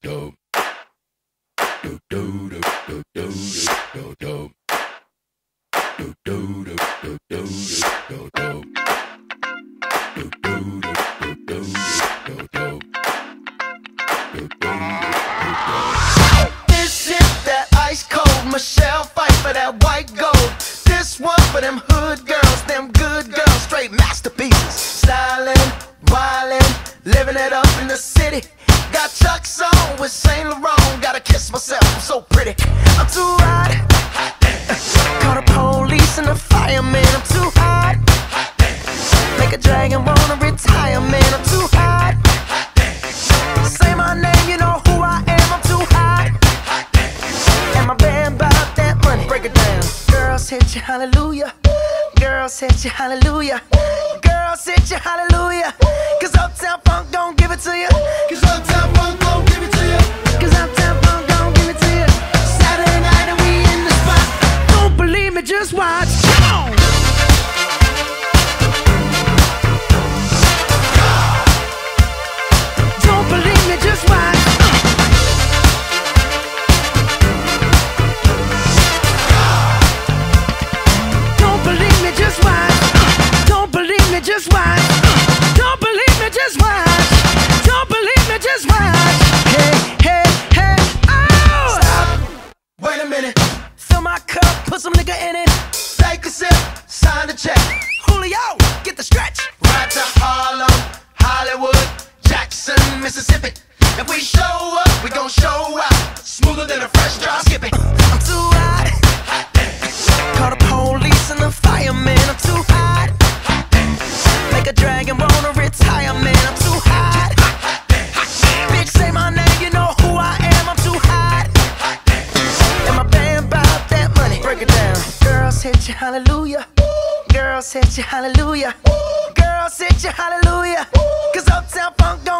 This is that ice cold Michelle fight for that white gold. This one for them hood girls, them good girls, straight masterpieces. Stylin', wildin', living it up in the city. Got Chuck's on with Saint Laurent. Gotta kiss myself, I'm so pretty. I'm too hot. Call the police and the fireman. I'm too hot. Make a dragon wanna retire, man. I'm too hot. Say my name, you know who I am. I'm too hot. And my band about that money. Break it down. Girls hit you, hallelujah. Girls hit you, hallelujah. Girls hit you, hallelujah. Cause Uptown Funk don't give it to you. Cause Uptown Funk don't give it to you. Cause Uptown Funk don't give it to you. Saturday night and we in the spot. Don't believe me, just watch. Come on. Don't believe me, just watch. Don't believe me, just watch. Don't believe me, just watch. Don't believe me, just watch. Don't believe me, just watch. Hey, hey, hey, oh! Stop. Wait a minute. Fill my cup, put some nigga in it. Take a sip, sign the check. Julio, get the stretch. Right to Harlem, Hollywood, Jackson, Mississippi. If we show up, we gon' show out. Smoother than a fresh drop skipping. I'm too hot. Call the police and the fireman. I'm too hot. Make a dragon wanna retire, man. I'm too hot. Bitch, say my name, you know who I am. I'm too hot. And my band bout that money. Break it down. Girls hit you, hallelujah. Girls hit you, hallelujah. Girls hit you, hallelujah. Cause Uptown Funk don't